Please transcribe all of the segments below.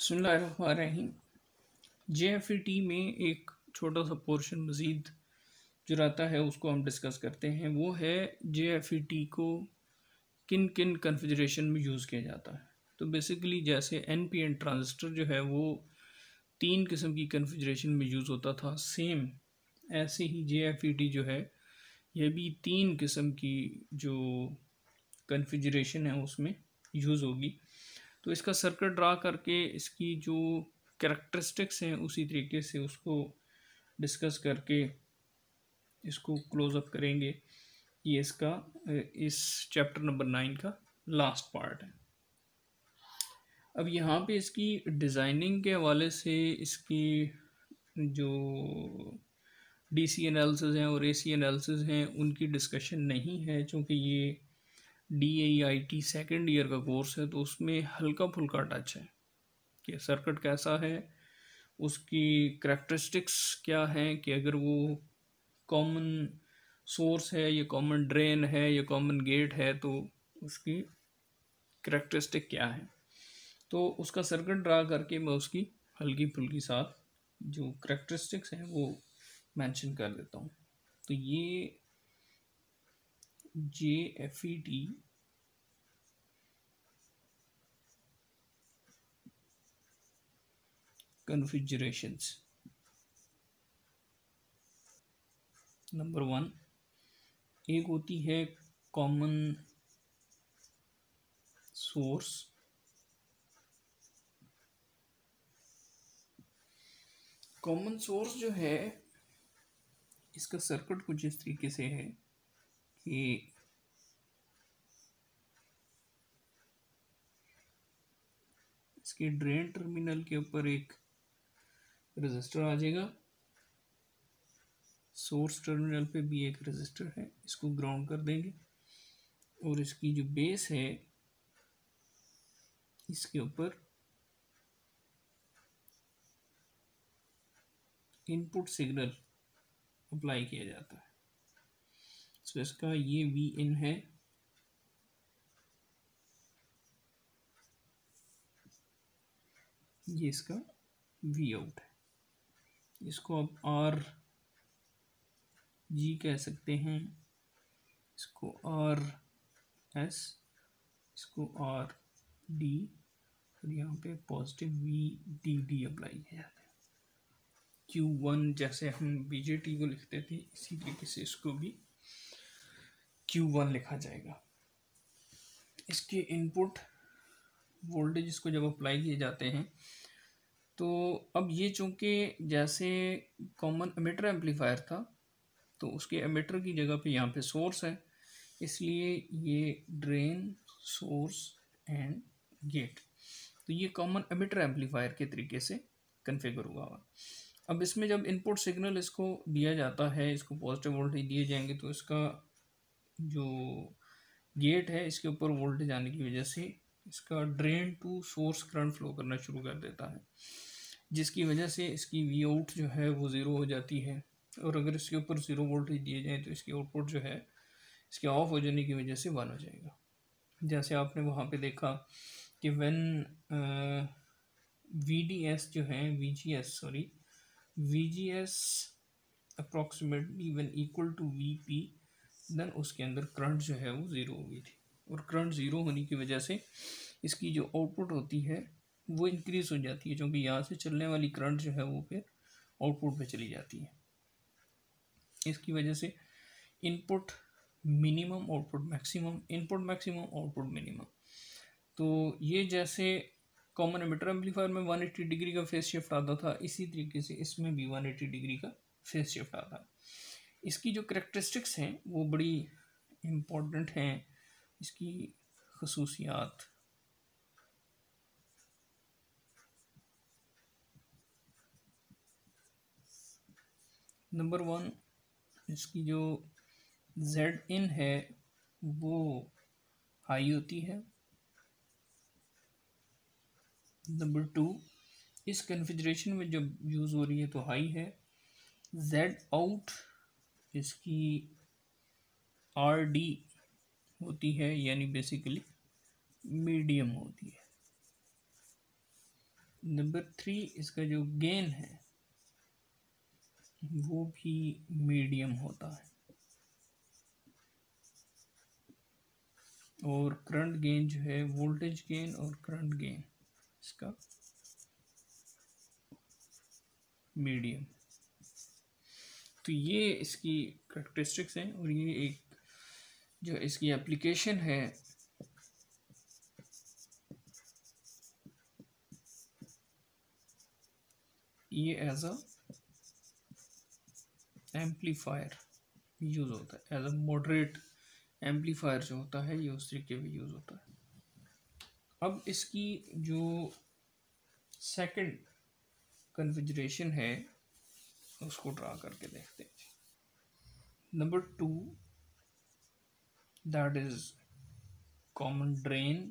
बिस्मिल्लाहिर्रहमानिर्रहीम। JFET में एक छोटा सा पोर्शन मज़ीद जो रहता है उसको हम डिस्कस करते हैं। वो है JFET को किन किन कन्फिग्रेशन में यूज़ किया जाता है। तो बेसिकली जैसे NPN ट्रांजिस्टर जो है वो 3 किस्म की कन्फिग्रेशन में यूज़ होता था, सेम ऐसे ही JFET जो है ये भी 3 किस्म की जो कन्फिग्रेशन है उसमें यूज़ होगी। तो इसका सर्किट ड्रा करके इसकी जो कैरेक्टरिस्टिक्स हैं उसी तरीके से उसको डिस्कस करके इसको क्लोज अप करेंगे। ये इसका इस चैप्टर नंबर 9 का लास्ट पार्ट है। अब यहाँ पे इसकी डिज़ाइनिंग के हवाले से इसकी जो DC एनालिसिस हैं और AC एनालिसिस हैं उनकी डिस्कशन नहीं है, चूँकि ये DAEIT सेकेंड ईयर का कोर्स है तो उसमें हल्का फुल्का टच है कि सर्किट कैसा है, उसकी करैक्टरिस्टिक्स क्या हैं, कि अगर वो कॉमन सोर्स है या कॉमन ड्रेन है या कॉमन गेट है तो उसकी करैक्टरिस्टिक क्या है। तो उसका सर्किट ड्रा करके मैं उसकी हल्की फुल्की साथ जो करैक्टरिस्टिक्स हैं वो मेंशन कर देता हूँ। तो ये JFET कन्फिगरेशंस। नंबर 1 एक होती है कॉमन सोर्स। कॉमन सोर्स जो है इसका सर्किट कुछ इस तरीके से है कि इसके ड्रेन टर्मिनल के ऊपर एक रेजिस्टर आ जाएगा, सोर्स टर्मिनल पे भी एक रेजिस्टर है, इसको ग्राउंड कर देंगे और इसकी जो बेस है इसके ऊपर इनपुट सिग्नल अप्लाई किया जाता है। तो इसका ये Vin है, ये इसका Vout है। इसको आप RG कह सकते हैं, इसको RS, इसको RD और यहाँ पे पॉजिटिव VDD अप्लाई किया जाता है। Q1 जैसे हम BJT को लिखते थे इसी तरीके से इसको भी Q1 लिखा जाएगा। इसके इनपुट वोल्टेज इसको जब अप्लाई किए जाते हैं तो अब ये चूँकि जैसे कॉमन एमिटर एम्पलीफायर था तो उसके एमिटर की जगह पे यहाँ पे सोर्स है, इसलिए ये ड्रेन सोर्स एंड गेट, तो ये कॉमन एमिटर एम्पलीफायर के तरीके से कन्फिगर हुआ। अब इसमें जब इनपुट सिग्नल इसको दिया जाता है, इसको पॉजिटिव वोल्टेज दिए जाएंगे तो इसका जो गेट है इसके ऊपर वोल्टेज आने की वजह से इसका drain to source current flow करना शुरू कर देता है, जिसकी वजह से इसकी Vout जो है वो ज़ीरो हो जाती है। और अगर इसके ऊपर ज़ीरो वोल्टेज दिए जाए तो इसकी आउटपुट जो है इसके ऑफ हो जाने की वजह से 1 हो जाएगा। जैसे आपने वहाँ पे देखा कि व्हेन VDS जो है VGS approximately when equal to VP, then उसके अंदर करंट जो है वो ज़ीरो हो गई थी और करंट ज़ीरो होने की वजह से इसकी जो आउटपुट होती है वो इंक्रीज़ हो जाती है, क्योंकि यहाँ से चलने वाली करंट जो है वो फिर आउटपुट पे चली जाती है। इसकी वजह से input minimum output maximum, input maximum output minimum. तो ये जैसे कॉमन एमिटर एम्पलीफायर में 180 डिग्री का फेस शिफ्ट आता था, इसी तरीके से इसमें भी 180 डिग्री का फेस शिफ्ट आता है। इसकी जो करैक्टरिस्टिक्स हैं वो बड़ी इम्पोर्टेंट हैं, इसकी खसूसियात। नंबर 1 इसकी जो Zin है वो हाई होती है। नंबर 2 इस कन्फिग्रेशन में जब यूज़ हो रही है तो हाई है। Zout इसकी RD होती है, यानी बेसिकली मीडियम होती है। नंबर 3 इसका जो गेन है वो भी मीडियम होता है, और करंट गेन जो है वोल्टेज गेन और करंट गेन इसका मीडियम। तो ये इसकी करेक्टरिस्टिक्स हैं, और ये एक जो इसकी एप्लीकेशन है ये एज अ एम्पलीफायर यूज़ होता है, एज अ मॉडरेट एम्पलीफायर जो होता है ये उस तरीके भी यूज़ होता है। अब इसकी जो सेकंड कन्फिगरेशन है उसको ड्रा करके देखते हैं। Number 2 that is common drain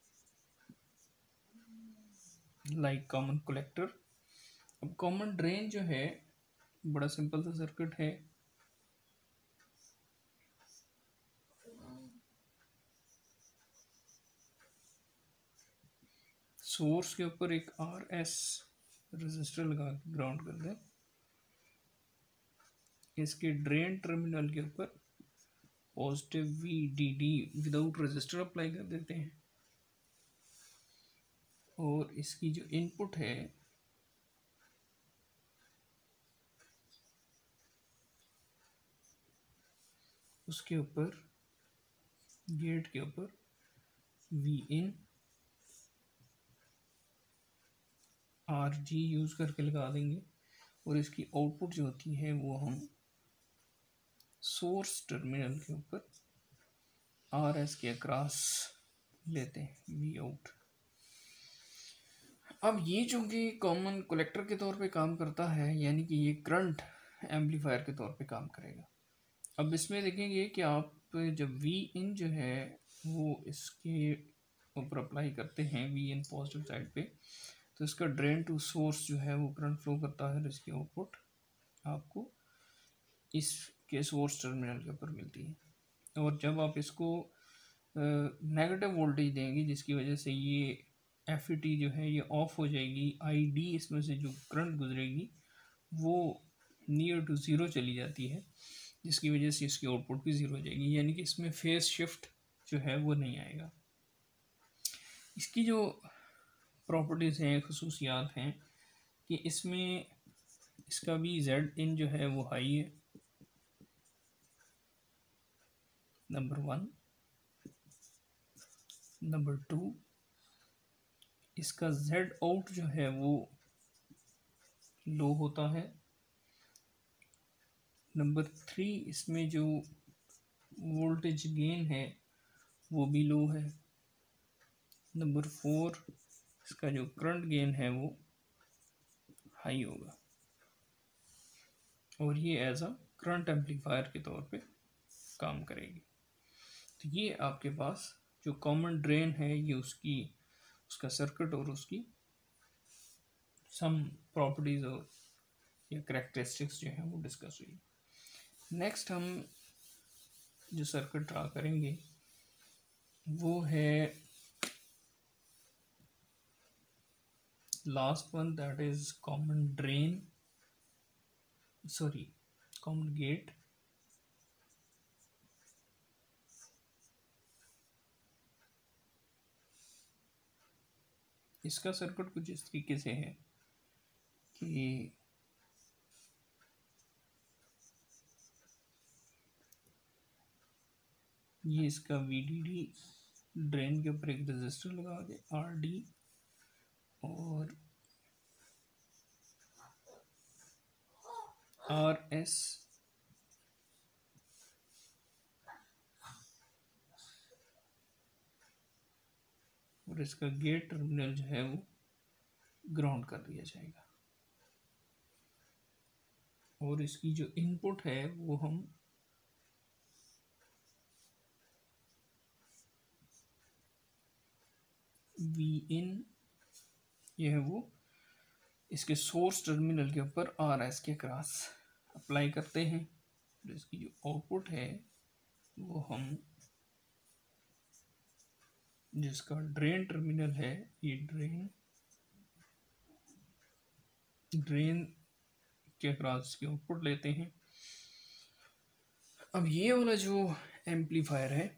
like common collector. अब कॉमन ड्रेन जो है बड़ा सिंपल सा सर्किट है, सोर्स के ऊपर एक RS रेजिस्टर लगा के ग्राउंड कर दें, इसके ड्रेन टर्मिनल के ऊपर positive VDD without resistor apply कर देते हैं, और इसकी जो इनपुट है उसके ऊपर गेट के ऊपर Vin RG यूज़ करके लगा देंगे, और इसकी आउटपुट जो होती है वो हम सोर्स टर्मिनल के ऊपर RS के अक्रॉस लेते हैं V आउट। अब ये चूंकि कॉमन कलेक्टर के तौर पे काम करता है, यानी कि ये करंट एम्पलीफायर के तौर पे काम करेगा। अब इसमें देखेंगे कि आप जब Vin जो है वो इसके ऊपर अप्लाई करते हैं Vin पॉजिटिव साइड पे, तो इसका ड्रेन टू सोर्स जो है वो करंट फ्लो करता है, और इसकी आउटपुट आपको इसके सोर्स टर्मिनल के ऊपर मिलती है। और जब आप इसको नेगेटिव वोल्टेज देंगे जिसकी वजह से ये FET जो है ये ऑफ हो जाएगी, ID इसमें से जो करंट गुजरेगी वो नियर टू ज़ीरो चली जाती है, जिसकी वजह से इसकी आउटपुट भी ज़ीरो हो जाएगी, यानी कि इसमें फेज शिफ्ट जो है वो नहीं आएगा। इसकी जो प्रॉपर्टीज़ हैं, खसूसियात हैं कि इसमें इसका भी Zin जो है वो हाई है, नंबर 1। नंबर 2 इसका Z आउट जो है वो लो होता है। नंबर 3 इसमें जो वोल्टेज गेन है वो भी लो है। नंबर 4 इसका जो करंट गेन है वो हाई होगा, और ये एज अ करंट एम्पलीफायर के तौर पे काम करेगी। तो ये आपके पास जो कॉमन ड्रेन है ये उसका सर्किट और उसकी सम प्रॉपर्टीज और या करेक्टरिस्टिक्स जो है वो डिस्कस हुई। नेक्स्ट हम जो सर्किट ड्रा करेंगे वो है last one, that is common drain common gate. इसका सर्किट कुछ इस तरीके से है कि ये इसका VDD ड्रेन के ऊपर एक रेजिस्टर लगा के RD, और RS और इसका गेट टर्मिनल जो है वो ग्राउंड कर दिया जाएगा, और इसकी जो इनपुट है वो हम Vin ये है वो इसके सोर्स टर्मिनल के ऊपर RS के क्रॉस अप्लाई करते हैं, और इसकी जो आउटपुट है वो हम जिसका ड्रेन टर्मिनल है ये ड्रेन ड्रेन के अक्रॉस की आउटपुट लेते हैं। अब ये वाला जो एम्पलीफायर है,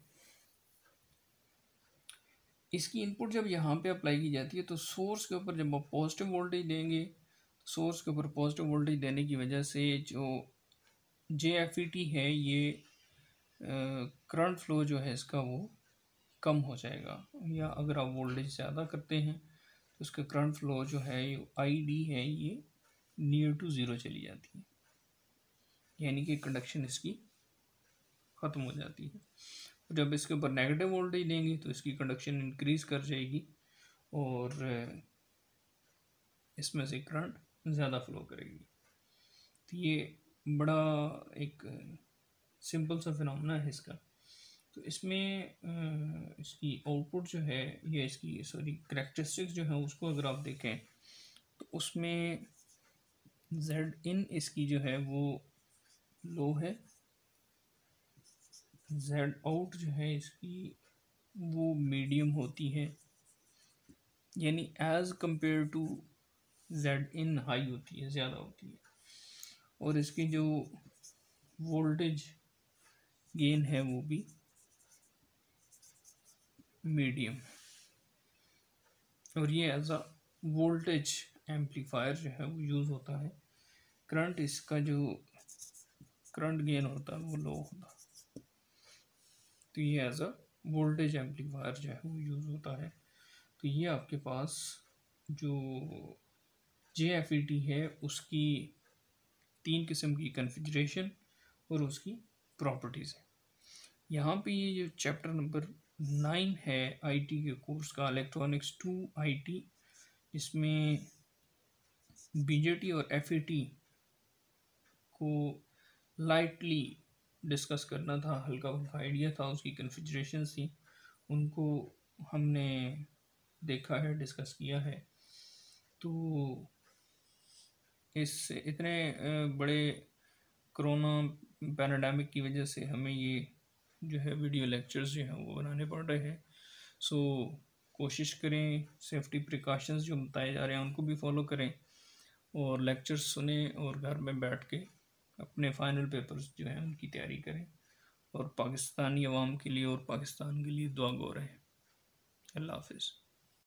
इसकी इनपुट जब यहाँ पे अप्लाई की जाती है तो सोर्स के ऊपर जब आप पॉजिटिव वोल्टेज देंगे, सोर्स के ऊपर पॉजिटिव वोल्टेज देने की वजह से जो JFET है, ये करंट फ्लो जो है इसका वो कम हो जाएगा। या अगर आप वोल्टेज ज़्यादा करते हैं तो उसका करंट फ्लो जो है ID है ये नियर टू ज़ीरो चली जाती है, यानी कि कंडक्शन इसकी ख़त्म हो जाती है। जब इसके ऊपर नेगेटिव वोल्टेज देंगे तो इसकी कंडक्शन इंक्रीज़ कर जाएगी और इसमें से करंट ज़्यादा फ्लो करेगी। तो ये बड़ा एक सिंपल सा फिनोमेना है इसका। तो इसमें इसकी आउटपुट जो है, या इसकी करेक्टरिस्टिक्स जो है उसको अगर आप देखें तो उसमें Zin इसकी जो है वो लो है, Zout जो है इसकी वो मीडियम होती है, यानी as compare to Zin high होती है, ज़्यादा होती है। और इसकी जो वोल्टेज गेन है वो भी मीडियम। और ये एज अ वोल्टेज एम्पलीफायर जो है वो यूज़ होता है। करंट इसका जो करंट गेन होता है वो लो होता है। तो ये एज अ वोल्टेज एम्पलीफायर जो है वो यूज़ होता है। तो ये आपके पास जो JFET है उसकी 3 किस्म की कन्फिग्रेशन और उसकी प्रॉपर्टीज़ है। यहाँ पे ये जो चैप्टर नंबर 9 है IT के कोर्स का, इलेक्ट्रॉनिक्स 2 IT, इसमें BJT और FET को लाइटली डिस्कस करना था, हल्का हल्का आइडिया था, उसकी कन्फिग्रेशन थी, उनको हमने देखा है, डिस्कस किया है। तो इस इतने बड़े कोरोना पैराडामिक की वजह से हमें ये जो है वीडियो लेक्चर्स जो हैं वो बनाने पड़ रहे हैं। सो कोशिश करें सेफ्टी प्रिकॉशंस जो बताए जा रहे हैं उनको भी फॉलो करें और लेक्चर्स सुने और घर में बैठ के अपने फाइनल पेपर्स जो हैं उनकी तैयारी करें और पाकिस्तानी अवाम के लिए और पाकिस्तान के लिए दुआ गो रहें। अल्लाह हाफिज़।